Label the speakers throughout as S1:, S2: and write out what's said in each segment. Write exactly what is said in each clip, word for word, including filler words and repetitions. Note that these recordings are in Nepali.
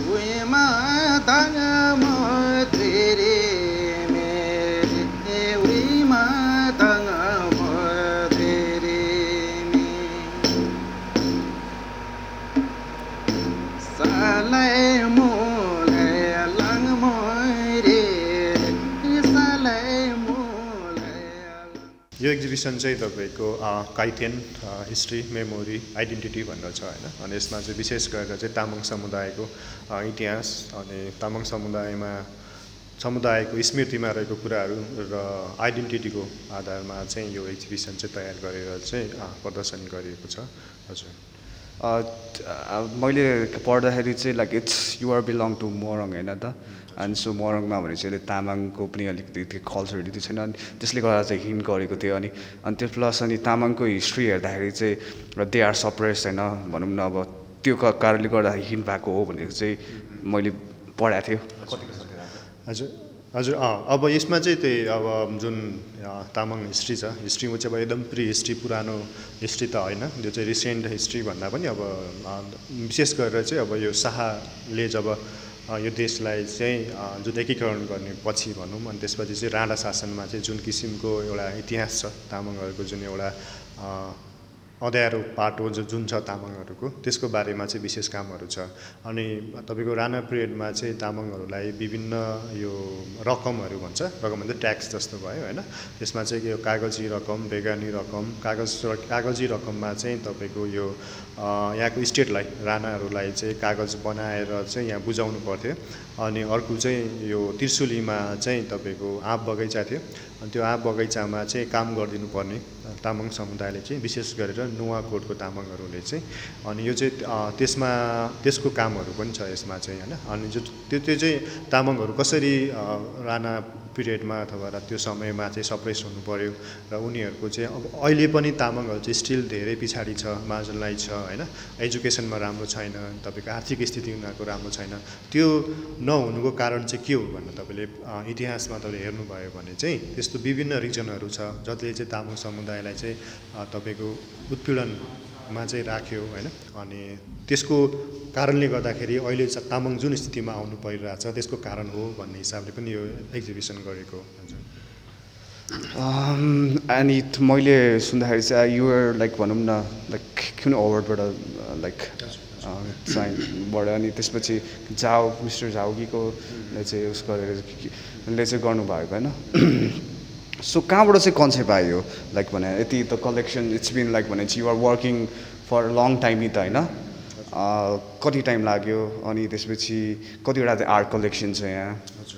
S1: उइमा ताङ मधेरे मे उइमा ताङ मधेरे मे सालै मोले लाङ मोरे सालै मोले।
S2: यो एक्जिबिसन चाहिँ तपाईँको काइथेन हिस्ट्री मेमोरी आइडेन्टिटी भनेर छ होइन। अनि यसमा चाहिँ विशेष गरेर चाहिँ तामाङ समुदायको इतिहास अनि तामाङ समुदायमा समुदायको स्मृतिमा रहेको कुराहरू र आइडेन्टिटीको आधारमा चाहिँ यो एक्जिबिसन चाहिँ तयार गरेर चाहिँ प्रदर्शन गरिएको छ। हजुर
S3: मैले पढ्दाखेरि चाहिँ like it's your belong to Morang होइन त। अनि सो मोरङमा भने चाहिँ तामाङको पनि अलिकति कल्चरहरू छैन अनि त्यसले गर्दा चाहिँ हिन्ट गरेको थियो। अनि अनि त्यो प्लस अनि तामाङको हिस्ट्री हेर्दाखेरि चाहिँ दे आर सप्रेस होइन भनौँ न। अब त्यो कारणले गर्दा हिन्ट भएको हो भनेको चाहिँ मैले पढाएको थियो।
S2: हजुर हजुर अँ अब यसमा चाहिँ त्यही अब जुन तामाङ हिस्ट्री छ हिस्ट्रीमा चाहिँ अब एकदम प्रि हिस्ट्री पुरानो हिस्ट्री त होइन, त्यो चाहिँ रिसेन्ट हिस्ट्री भन्दा पनि अब विशेष गरेर चाहिँ अब यो शाहले जब यो देशलाई चाहिँ जुन एकीकरण गर्ने पछि भनौँ अनि त्यसपछि चाहिँ राणा शासनमा चाहिँ जुन किसिमको एउटा इतिहास छ तामाङहरूको जुन एउटा अँध्यारो पाटो जो जुन छ तामाङहरूको त्यसको बारेमा चाहिँ विशेष कामहरू छ। अनि तपाईँको राणा पिरियडमा चाहिँ तामाङहरूलाई विभिन्न यो रकमहरू भन्छ, रकम भन्दा ट्याक्स जस्तो भयो होइन। त्यसमा चाहिँ यो कागजी रकम बेगानी रकम कागज कागजी रकममा चाहिँ तपाईँको यो यहाँको स्टेटलाई राणाहरूलाई चाहिँ कागज बनाएर चाहिँ यहाँ बुझाउनु पर्थ्यो। अनि अर्को चाहिँ यो त्रिशुलीमा चाहिँ तपाईँको आँप बगैँचा थियो अनि त्यो आँप बगैँचामा चाहिँ काम गरिदिनु पर्ने तामाङ समुदायले चाहिँ विशेष गरेर नुवाकोटको तामाङहरूले चाहिँ। अनि यो चाहिँ त्यसमा त्यसको कामहरू पनि छ यसमा चाहिँ होइन। अनि जो त्यो त्यो चाहिँ तामाङहरू कसरी राणा पिरियडमा अथवा त्यो समयमा चाहिँ सप्रेस हुनु पर्यो र उनीहरूको चाहिँ अब अहिले पनि तामाङहरू चाहिँ स्टिल धेरै पछाडि छ, मार्जिनलाइज छ होइन। एजुकेसनमा राम्रो छैन, तपाईँको आर्थिक स्थिति उनीहरूको राम्रो छैन। त्यो नहुनुको कारण चाहिँ के हो भनेर तपाईँले इतिहासमा तपाईँले हेर्नुभयो भने चाहिँ त्यस्तो विभिन्न रिजनहरू छ जसले चाहिँ तामाङ समुदायलाई चाहिँ तपाईँको उत्पीडनमा चाहिँ राख्यो होइन। अनि त्यसको कारणले गर्दाखेरि अहिले तामाङ जुन स्थितिमा आउनु परिरहेछ त्यसको कारण हो भन्ने हिसाबले पनि यो एक्जिबिसन गरेको हुन्छ।
S3: अनि मैले सुन्दाखेरि चाहिँ युआर लाइक भनौँ न लाइक कुन अवार्डबाट लाइक साइनबाट अनि त्यसपछि जाओ मिस्टर झाउकीकोले चाहिँ उस गरेर ले चाहिँ गर्नुभएको होइन। सो कहाँबाट चाहिँ कन्सेप्ट आयो लाइक भने यति त कलेक्सन इट्स बिन लाइक भने चाहिँ your working for long time नि त होइन, कति टाइम लाग्यो अनि त्यसपछि कतिवटा चाहिँ आर्ट कलेक्सन छ यहाँ?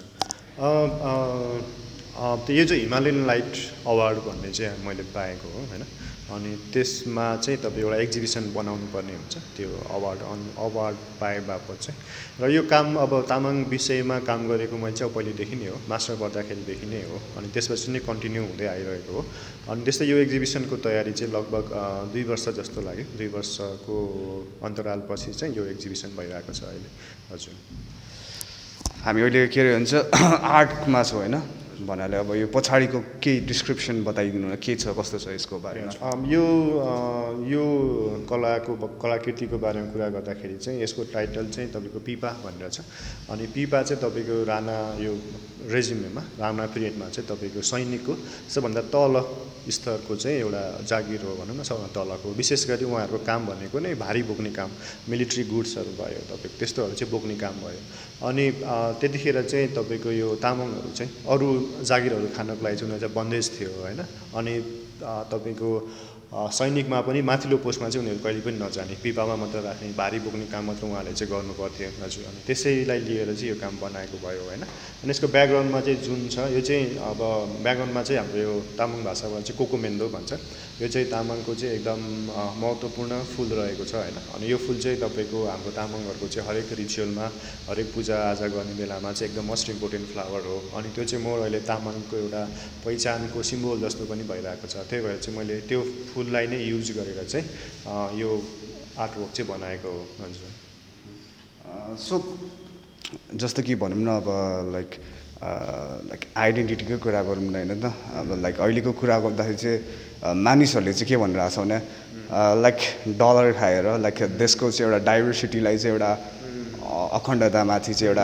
S2: हजुर यो चाहिँ हिमालयन लाइट अवार्ड भन्ने चाहिँ मैले पाएको हो होइन। अनि त्यसमा चाहिँ तपाईँ एउटा एक्जिबिसन बनाउनु पर्ने हुन्छ त्यो अवार्ड अन अवार्ड पाए बापत चाहिँ। र यो काम अब तामाङ विषयमा काम गरेको मैले चाहिँ पहिलेदेखि नै हो, मास्टर गर्दाखेरिदेखि नै हो। अनि त्यसपछि नै कन्टिन्यू हुँदै आइरहेको हो। अनि त्यस्तै यो एक्जिबिसनको तयारी चाहिँ लगभग दुई वर्ष जस्तो लाग्यो, दुई वर्षको अन्तरालपछि चाहिँ यो एक्जिबिसन भइरहेको छ अहिले। हजुर
S3: हामी अहिले के अरे भन्छ आर्टमा छौँ होइन भन्नाले अब यो पछाडिको केही डिस्क्रिप्सन बताइदिनु न, के छ कस्तो छ यसको बारेमा?
S2: यो यो कलाको कलाकृतिको बारेमा कुरा गर्दाखेरि चाहिँ यसको टाइटल चाहिँ तपाईँको पिपा भनेर छ। अनि पिपा चाहिँ तपाईँको राणा यो रेजिमेमा राणा पिरियडमा चाहिँ तपाईँको सैनिकको सबभन्दा तल स्तरको चाहिँ एउटा जागिर हो भनौँ न, सबभन्दा तलको। विशेष गरी उहाँहरूको काम भनेको नै भारी बोक्ने काम, मिलिट्री गुड्सहरू भयो तपाईँको त्यस्तोहरू चाहिँ बोक्ने काम भयो। अनि त्यतिखेर चाहिँ तपाईँको यो तामाङहरू चाहिँ अरू जागिरहरू खानको लागि चाहिँ उनीहरू चाहिँ बन्देज थियो होइन। अनि तपाईँको सैनिकमा पनि माथिल्लो पोस्टमा चाहिँ उनीहरू कहिले पनि नजाने, पिपामा मात्र राख्ने, भारी बोक्ने काम मात्र उहाँले चाहिँ गर्नु पर्थ्यो। हजुर अनि त्यसैलाई लिएर चाहिँ यो काम बनाएको भयो होइन। अनि यसको ब्याकग्राउन्डमा चाहिँ जुन छ यो चाहिँ अब ब्याकग्राउन्डमा चाहिँ हाम्रो यो तामाङ भाषामा चाहिँ कोकोमेन्दो भन्छ। यो चाहिँ तामाङको चाहिँ एकदम महत्त्वपूर्ण फुल रहेको छ होइन। अनि यो फुल चाहिँ तपाईँको हाम्रो तामाङहरूको चाहिँ हरेक रिचुअलमा हरेक पूजाआजा गर्ने बेलामा चाहिँ एकदम मोस्ट इम्पोर्टेन्ट फ्लावर हो। अनि त्यो चाहिँ मोर अहिले तामाङको एउटा पहिचानको सिम्बोल जस्तो पनि भइरहेको छ। त्यही भएर चाहिँ मैले त्यो फुललाई नै युज गरेर चाहिँ यो आर्टवर्क चाहिँ बनाएको हो। हजुर
S3: सो जस्तो कि भनौँ न अब लाइक लाइक आइडेन्टिटीको कुरा गरौँ न होइन त। अब लाइक अहिलेको कुरा गर्दाखेरि चाहिँ मानिसहरूले चाहिँ के भनिरहेको छ भने लाइक डलर खाएर लाइक देशको चाहिँ एउटा डाइभर्सिटीलाई चाहिँ एउटा अखण्डतामाथि चाहिँ एउटा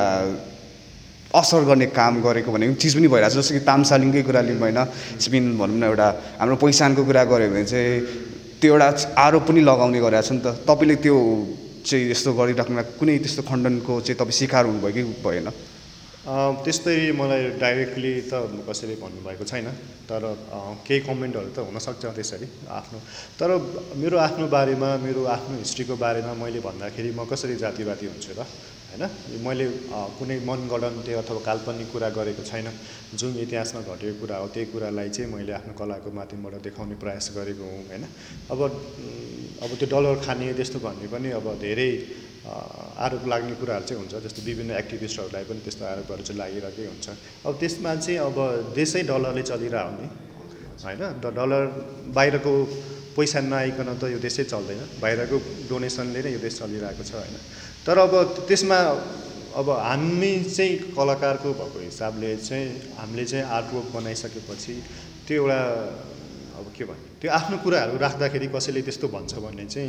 S3: असर गर्ने काम गरेको भनेको चिज पनि भइरहेको छ। जस्तो कि तामसालिङकै कुरा लिउँ होइन, स्पिन भनौँ न, एउटा हाम्रो पहिचानको कुरा गऱ्यो भने चाहिँ त्यो एउटा आरोप पनि लगाउने गरेको छ नि त। तपाईँले त्यो चाहिँ यस्तो गरिराख्नुमा कुनै त्यस्तो खण्डनको चाहिँ तपाईँ शिकार हुनुभयो कि भएन?
S2: त्यस्तै मलाई डाइरेक्टली त कसैले भन्नुभएको छैन, तर केही कमेन्टहरू त हुनसक्छ त्यसरी आफ्नो। तर मेरो आफ्नो बारेमा, मेरो आफ्नो हिस्ट्रीको बारेमा मैले भन्दाखेरि म कसरी जातिवादी हुन्छु र, होइन? मैले कुनै मनगढन्ते अथवा काल्पनिक कुरा गरेको छैन। जुन इतिहासमा घटेको कुरा हो त्यही कुरालाई चाहिँ मैले आफ्नो कलाको माध्यमबाट देखाउने प्रयास गरेको हुँ, होइन? अब अब त्यो डलर खाने त्यस्तो भन्ने पनि अब धेरै आरोप लाग्ने कुराहरू चाहिँ हुन्छ। जस्तो विभिन्न एक्टिभिस्टहरूलाई पनि त्यस्तो आरोपहरू चाहिँ लागिरहेकै हुन्छ। अब त्यसमा चाहिँ अब देशै डलरले चलिरहेको नि, होइन? डलर बाहिरको पैसा नआइकन त यो देशै चल्दैन, बाहिरको डोनेसनले नै यो देश चलिरहेको छ, होइन? तर अब त्यसमा अब हामी चाहिँ कलाकारको भएको हिसाबले चाहिँ हामीले चाहिँ आर्टवर्क बनाइसकेपछि त्यो एउटा अब के भन्ने, त्यो आफ्नो कुराहरू राख्दाखेरि कसैले त्यस्तो भन्छ भन्ने चाहिँ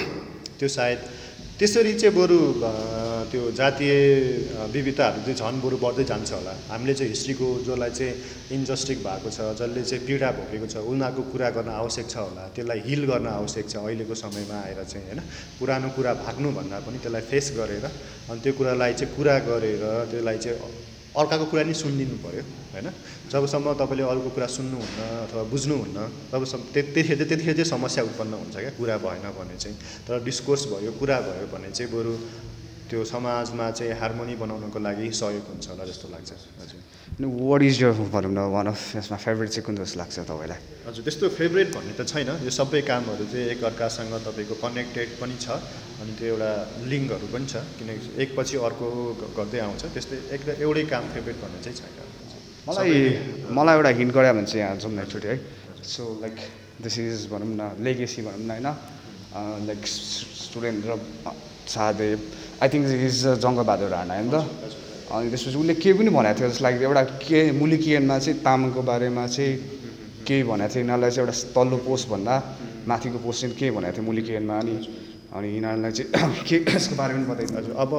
S2: त्यो सायद त्यसरी चाहिँ बरु त्यो जातीय विविधताहरू चाहिँ झन् बरु बढ्दै जान्छ होला। हामीले चाहिँ हिस्ट्रीको जसलाई चाहिँ इन्जस्टिस भएको छ, जसले चाहिँ पीडा भोगेको छ, उनीहरूको कुरा गर्न आवश्यक छ होला, त्यसलाई हिल गर्न आवश्यक छ अहिलेको समयमा आएर चाहिँ, होइन? पुरानो कुरा भाग्नुभन्दा पनि त्यसलाई फेस गरेर अनि त्यो कुरालाई चाहिँ कुरा गरेर त्यसलाई चाहिँ अर्काको कुरा नि सुनिदिनु पऱ्यो, होइन? जबसम्म तपाईँले अरूको कुरा सुन्नुहुन्न अथवा बुझ्नुहुन्न तबसम्म त्यतिखेर चाहिँ त्यतिखेर चाहिँ समस्या उत्पन्न हुन्छ क्या, कुरा भएन भने चाहिँ। तर डिस्कोर्स भयो, कुरा भयो भने चाहिँ बरु त्यो समाजमा चाहिँ हार्मोनी बनाउनको लागि सहयोग हुन्छ होला जस्तो लाग्छ। हजुर,
S3: वाट इज यर भनौँ न वान अफ यसमा फेभरेट चाहिँ कुन जस्तो लाग्छ तपाईँलाई?
S2: हजुर, त्यस्तो फेभरेट भन्ने त छैन। यो सबै कामहरू चाहिँ एकअर्कासँग तपाईँको कनेक्टेड पनि छ अनि त्यो एउटा लिङ्कहरू पनि छ, किनकि एकपछि अर्को गर्दै आउँछ। त्यस्तै एक एउटै काम फेभरेट भन्ने चाहिँ छैन।
S3: मलाई मलाई एउटा हिन्ट गरे भने चाहिँ यहाँ जाउँ न एकचोटि, है? सो लाइक दिस इज भनौँ न लेगेसी भनौँ न, होइन? लाइक स्टुडेन्ट र Shahdev, I think is Jangbahadur Rana, होइन त? अनि त्यसपछि उसले केही पनि भनेको थियो जस्तो लाग्यो, एउटा के मुलुकियनमा चाहिँ तामाङको बारेमा चाहिँ केही भनेको थियो, यिनीहरूलाई चाहिँ एउटा तल्लो पोस्टभन्दा माथिको पोस्ट चाहिँ केही भनेको थियो मुलुकियनमा। अनि अनि यिनीहरूलाई चाहिँ के यसको बारेमा पनि बताइदिनु।
S2: अब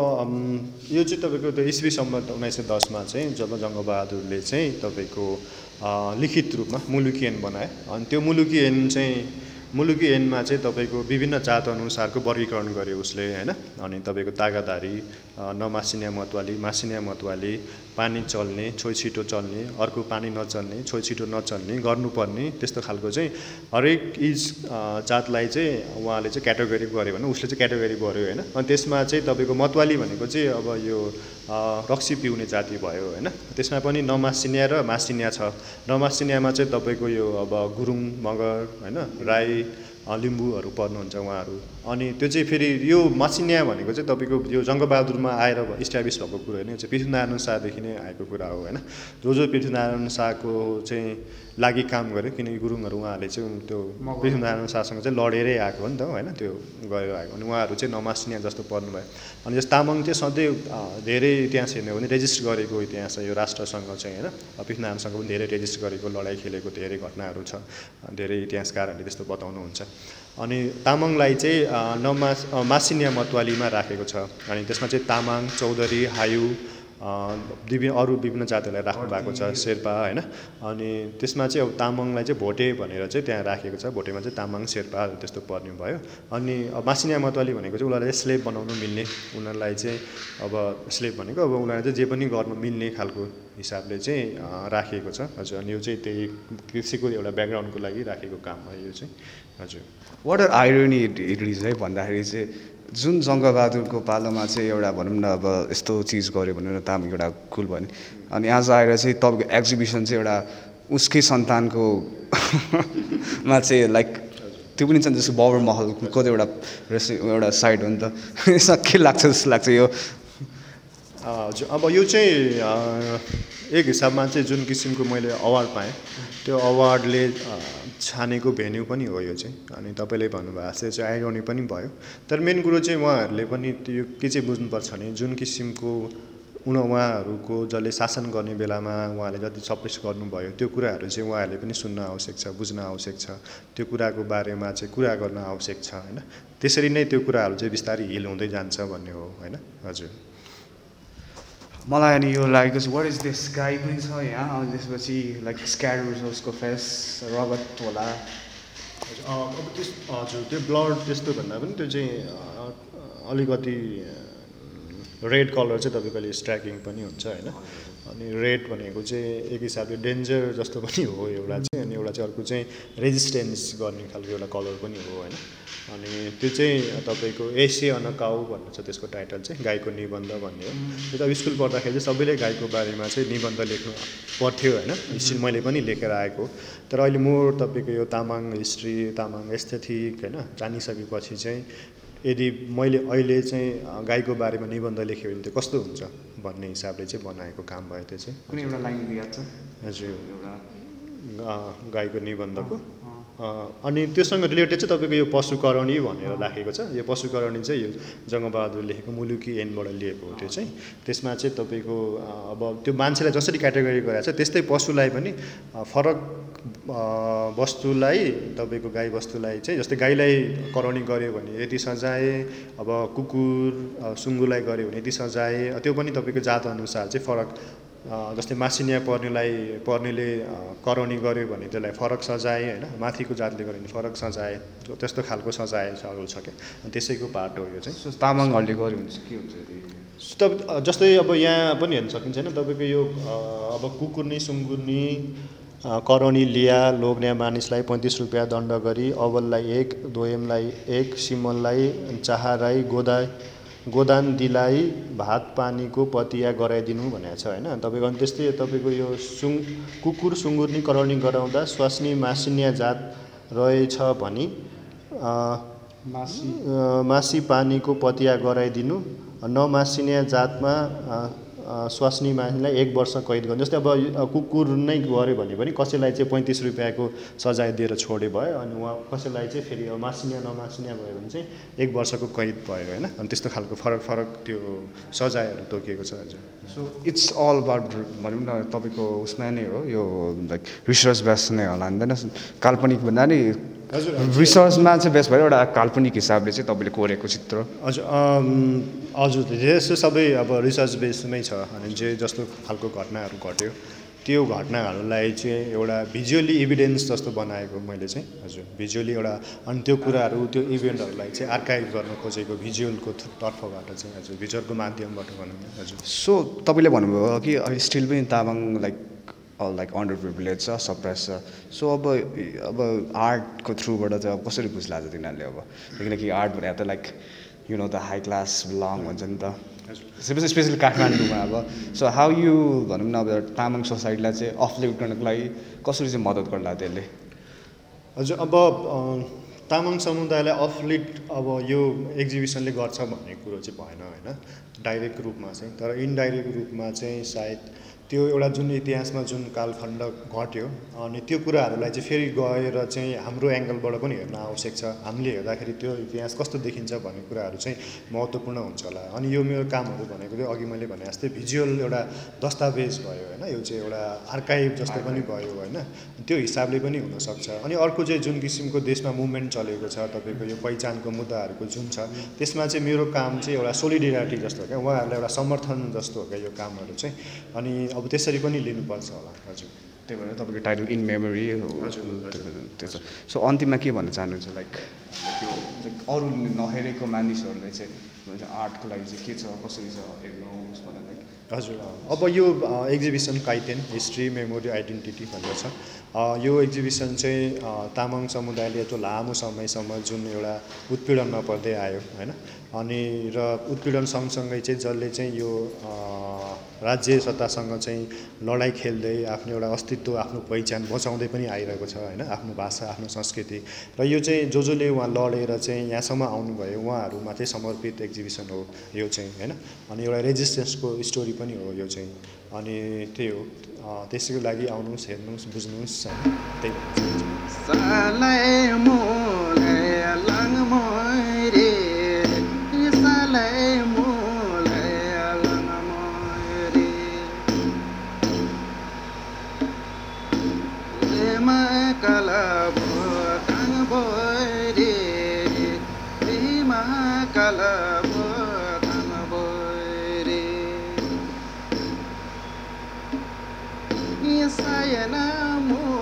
S2: यो चाहिँ तपाईँको त्यो इस्वी सम्मत उन्नाइस सय दसमा चाहिँ जब जङ्गबहादुरले चाहिँ तपाईँको लिखित रूपमा मुलुकी ऐन बनाए। अनि त्यो मुलुकी ऐन चाहिँ मुलुकी ऐनमा चाहिँ तपाईँको विभिन्न जात अनुसारको वर्गीकरण गर्यो उसले, होइन? अनि तपाईँको तागादारी, नमासिनिया मतवाली, मासिनिया मतवाली, पानी चल्ने, छोइ छिटो चल्ने, अर्को पानी नचल्ने, छोइ छिटो नचल्ने, गर्नुपर्ने, त्यस्तो खालको चाहिँ हरेक इज जातलाई चाहिँ उहाँले चाहिँ क्याटेगोरी गर्यो भने उसले चाहिँ क्याटेगोरी गर्यो, होइन? अनि त्यसमा चाहिँ तपाईँको मतवाली भनेको चाहिँ अब यो रक्सी पिउने जाति भयो, होइन? त्यसमा पनि नमासिनिया र मासिनिया छ। नमासिनियामा चाहिँ तपाईँको यो अब गुरुङ, मगर, होइन, राई, लिम्बूहरू पर्नुहुन्छ उहाँहरू। अनि त्यो चाहिँ फेरि यो मासिनिया भनेको चाहिँ तपाईँको यो जङ्गबहादुरमा आएर इस्टाब्लिस भएको कुरो होइन, यो चाहिँ पृथ्वीनारायण शाहदेखि नै आएको कुरा हो, होइन? जो जो पृथ्वीनारायण शाहको चाहिँ लागि काम गर्यो, किनकि गुरुङहरू उहाँहरूले चाहिँ त्यो पृथ्वीनारायण शाहसँग चाहिँ लडेरै आएको हो नि त, होइन? त्यो गरेर आएको अनि उहाँहरू चाहिँ नमासिनिया जस्तो पर्नुभयो। अनि जस्तो तामाङ चाहिँ सधैँ धेरै इतिहास हेर्ने हो भने रेजिस्ट गरेको इतिहास छ यो राष्ट्रसँग चाहिँ, होइन? पृथ्वीनारायणसँग पनि धेरै रेजिस्ट गरेको, लडाइँ खेलेको धेरै घटनाहरू छ, धेरै इतिहासकारहरूले त्यस्तो बताउनुहुन्छ। अनि तामाङलाई चाहिँ नमास मासिनिया मतवालीमा राखेको छ। अनि त्यसमा चाहिँ तामाङ, चौधरी, हायु, विभिन्न अरू विभिन्न जातिहरूलाई राख्नु भएको छ, शेर्पा, होइन? अनि त्यसमा चाहिँ अब तामाङलाई चाहिँ भोटे भनेर चाहिँ त्यहाँ राखेको छ। भोटेमा चाहिँ तामाङ, शेर्पा त्यस्तो पर्ने भयो। अनि अब मासिनिया मतवाली भनेको चाहिँ उनीहरूलाई चाहिँ स्लेभ बनाउनु मिल्ने, उनीहरूलाई चाहिँ अब स्लेभ भनेको अब उनीहरूलाई चाहिँ जे पनि गर्नु मिल्ने खालको हिसाबले चाहिँ राखिएको छ। हजुर, अनि यो चाहिँ त्यही कृषिको एउटा ब्याकग्राउन्डको लागि राखेको काम हो यो चाहिँ। हजुर,
S3: what are irony it is, है? भन्दाखेरि चाहिँ जुन जङ्गबहादुरको पालोमा चाहिँ एउटा भनौँ न अब यस्तो चिज गऱ्यो भनेर तामाङ एउटा कुल भयो नि, अनि आज आएर चाहिँ तपाईँको एक्जिबिसन चाहिँ एउटा उसकै सन्तानको मा चाहिँ लाइक त्यो पनि छ जस्तो बाबर महलको एउटा रेसि एउटा साइड हो नि त। यसमा के लाग्छ जस्तो लाग्छ यो?
S2: हजुर, अब यो चाहिँ एक हिसाबमा चाहिँ जुन किसिमको मैले अवार्ड पाएँ त्यो अवार्डले छानेको भेन्यू पनि हो यो चाहिँ। अनि तपाईँले भन्नुभएको जस्तै चाहिँ आइरोनी पनि भयो। तर मेन कुरो चाहिँ उहाँहरूले पनि त्यो के चाहिँ बुझ्नुपर्छ भने जुन किसिमको उन उहाँहरूको जसले शासन गर्ने बेलामा उहाँले जति सप्रेस गर्नुभयो त्यो कुराहरू चाहिँ उहाँहरूले पनि सुन्न आवश्यक छ, बुझ्न आवश्यक छ, त्यो कुराको बारेमा चाहिँ कुरा गर्न आवश्यक छ, होइन? त्यसरी नै त्यो कुराहरू चाहिँ बिस्तारै हिल हुँदै जान्छ भन्ने हो हैन हजुर
S3: मलाई अनि यो लागेको छ वाट इज दिस गाई पनि छ यहाँ अनि त्यसपछि लाइक स्क्याडर्स उसको फेस रगत होला
S2: अब त्यस हजुर त्यो ब्लड त्यस्तो भन्दा पनि त्यो चाहिँ अलिकति रेड कलर चाहिँ तपाईँको अहिले स्ट्राइकिङ पनि हुन्छ होइन अनि रेड भनेको चाहिँ एक हिसाबले डेन्जर जस्तो पनि हो एउटा चाहिँ अनि एउटा चाहिँ अर्को चाहिँ रेजिस्टेन्स गर्ने खालको एउटा कलर पनि हो होइन अनि त्यो चाहिँ तपाईँको एसिया अन काउ भन्ने छ त्यसको टाइटल चाहिँ गाईको निबन्ध भन्ने हो त्यो त स्कुल पढ्दाखेरि चाहिँ सबैले गाईको बारेमा चाहिँ निबन्ध लेख्नु पर्थ्यो होइन हिस्ट्री मैले पनि लेखेर आएको तर अहिले मोर तपाईँको यो तामाङ हिस्ट्री तामाङ एस्थेटिक होइन जानिसकेपछि चाहिँ यदि मैले अहिले चाहिँ गाईको बारेमा निबन्ध लेख्यो भने त्यो कस्तो हुन्छ भन्ने हिसाबले चाहिँ बनाएको काम भयो त्यो चाहिँ
S3: कुनै एउटा लाइन याद छ
S2: हजुर
S3: एउटा
S2: गाईको निबन्धको अनि त्योसँग रिलेटेड चाहिँ तपाईँको यो पशुकरणी भनेर राखेको छ यो पशुकरणी चाहिँ यो जङ्गबहादुर लेखेको मुलुकी एनबाट लिएको हो त्यो चाहिँ त्यसमा चाहिँ तपाईँको अब त्यो मान्छेलाई जसरी क्याटेगोरी गरेको छ त्यस्तै पशुलाई पनि फरक वस्तुलाई तपाईँको गाई वस्तुलाई चाहिँ जस्तै गाईलाई करणी गर्यो भने यति सजाय अब कुकुर सुँगुरलाई गर्यो भने यति सजाय त्यो पनि तपाईँको जात अनुसार चाहिँ फरक जस्तै मासिनिया पर्नेलाई पर्नेले करणी गर्यो भने त्यसलाई फरक सजाय होइन माथिको जातले गर्यो भने फरक सजाय त्यस्तो खालको सजाय सरल छ क्या अनि त्यसैको पार्ट हो यो चाहिँ
S3: तामाङहरूले गर्यो भने चाहिँ के हुन्छ
S2: त जस्तै अब यहाँ पनि हेर्न सकिन्छ होइन तपाईँको यो अब कुकुर्नी सुँगुर्नी करणी लिया लोग्ने मानिसलाई पैँतिस रुपियाँ दण्ड गरी अवललाई एक दोयमलाई एक सिमललाई चाहाराई गोदा गोदान दिलाई भात पानीको पतिया गराइदिनु भनेको छ होइन तपाईँको अनि त्यस्तै तपाईँको यो सुङ कुकुर सुँगुर्नी करणी गराउँदा स्वास्नी मासिन्या जात रहेछ भनी
S3: मासी
S2: मासी पानीको पतिया गराइदिनु नमासिन्या जातमा स्वास्नी मानिसलाई एक वर्ष कैद गर्नु जस्तै अब कुकुर नै गऱ्यो भने पनि कसैलाई चाहिँ पैँतिस रुपियाँको सजाय दिएर छोडे भयो अनि उहाँ कसैलाई चाहिँ फेरि अब मासिन्या नमासिन्या भयो भने चाहिँ एक वर्षको कैद भयो होइन अनि त्यस्तो खालको फरक फरक त्यो सजायहरू तोकिएको छ हजुर
S3: सो इट्स अल अबाउट भनौँ न तपाईँको उसमा नै हो यो लाइक रिसर्च बेस नै होला हुँदैन काल्पनिक भन्दा नि
S2: हजुर
S3: रिसर्चमा चाहिँ बेस भयो एउटा काल्पनिक हिसाबले चाहिँ तपाईँले कोरेको चित्र
S2: हजुर हजुर जस्तो सबै अब रिसर्च बेसमै छ अनि जे जस्तो खालको घटनाहरू घट्यो त्यो घटनाहरूलाई चाहिँ एउटा भिजुअली इभिडेन्स जस्तो बनाएको मैले चाहिँ हजुर भिजुअली एउटा अनि त्यो कुराहरू त्यो इभेन्टहरूलाई चाहिँ आर्काइभ गर्न खोजेको भिजुअलको तर्फबाट चाहिँ हजुर भिजुअलको माध्यमबाट भनौँ न हजुर
S3: सो तपाईँले भन्नुभयो कि स्टिल पनि Tamang like like under privilege छ सप्रेस छ सो अब अब आर्टको थ्रुबाट चाहिँ अब कसरी बुझ्ला छ तिनीहरूले अब किनकि आर्ट भने त like you know the high class belong भन्छ नि त स्पेसली काठमाडौँमा अब सो हाउ यु भनौँ न अब तामाङ सोसाइटीलाई चाहिँ अफलिफ्ट गर्नको लागि कसरी चाहिँ मद्दत गर्ला त्यसले
S2: हजुर अब तामाङ समुदायलाई अफलिफ्ट अब यो एक्जिबिसनले गर्छ भन्ने कुरो चाहिँ भएन होइन डाइरेक्ट रूपमा चाहिँ तर इन्डाइरेक्ट रूपमा चाहिँ सायद त्यो एउटा जुन इतिहासमा जुन कालखण्ड घट्यो अनि त्यो कुराहरूलाई चाहिँ फेरि गएर चाहिँ हाम्रो एङ्गलबाट पनि हेर्न आवश्यक छ हामीले हेर्दाखेरि त्यो इतिहास कस्तो देखिन्छ भन्ने कुराहरू चाहिँ महत्त्वपूर्ण हुन्छ होला अनि यो मेरो कामहरू भनेको चाहिँ अघि मैले भने जस्तै भिजुअल एउटा दस्तावेज भयो होइन यो चाहिँ एउटा आर्काइभ जस्तो पनि भयो होइन त्यो हिसाबले पनि हुनसक्छ अनि अर्को चाहिँ जुन किसिमको देशमा मुभमेन्ट चलेको छ तपाईँको यो पहिचानको मुद्दाहरूको जुन छ त्यसमा चाहिँ मेरो काम चाहिँ एउटा सोलिडेरिटी जस्तो हो क्या उहाँहरूलाई एउटा समर्थन जस्तो हो क्या यो कामहरू चाहिँ अनि अब त्यसरी पनि लिनुपर्छ होला हजुर
S3: त्यही भएर तपाईँको टाइटल इन मेमोरी त्यो छ सो अन्तिममा के भन्न चाहनुहुन्छ लाइक त्यो अरू नहेरेको मानिसहरूलाई चाहिँ आर्टको लागि चाहिँ के छ कसरी छ हेर्नुहोस् भनेर लाइक
S2: हजुर अब यो एक्जिबिसन काइटेन हिस्ट्री मेमोरी आइडेन्टिटी भनेर छ यो एक्जिबिसन चाहिँ तामाङ समुदायले त्यो लामो समयसम्म जुन एउटा उत्पीडनमा पर्दै आयो होइन अनि र उत्पीडन सँगसँगै चाहिँ जसले चाहिँ यो राज्य सत्तासँग चाहिँ लडाइँ खेल्दै आफ्नो एउटा अस्तित्व आफ्नो पहिचान बचाउँदै पनि आइरहेको छ होइन आफ्नो भाषा आफ्नो संस्कृति र यो चाहिँ जो जसले उहाँ लडेर चाहिँ यहाँसम्म आउनुभयो उहाँहरूमा चाहिँ समर्पित एक्जिबिसन हो यो चाहिँ होइन अनि एउटा रेजिस्टेन्सको स्टोरी पनि हो यो चाहिँ अनि त्यही हो त्यसैको लागि आउनुहोस् हेर्नुहोस् बुझ्नुहोस् होइन
S1: Kala bo kang boy re Sion